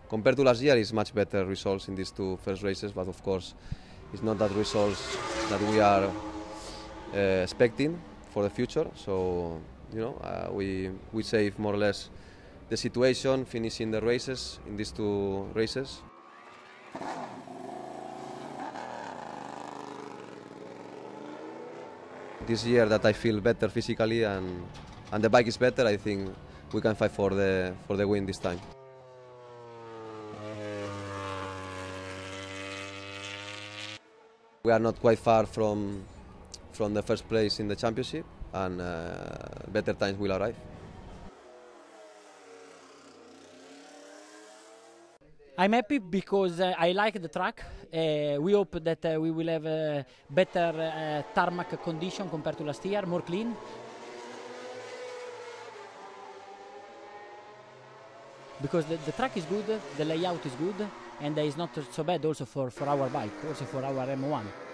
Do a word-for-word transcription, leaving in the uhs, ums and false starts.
compared to last year, it's much better results in these two first races, but of course, it's not that results that we are uh, expecting for the future. So, you know, uh, we we save more or less the situation, finishing the races in these two races. This year that I feel better physically and and the bike is better, I think we can fight for the for the win this time. We are not quite far from from the first place in the championship, and uh, better times will arrive. I'm happy because uh, I like the track. Uh, we hope that uh, we will have a better uh, tarmac condition compared to last year, more clean. Because the, the track is good, the layout is good, and it's not so bad also for, for our bike, also for our M one.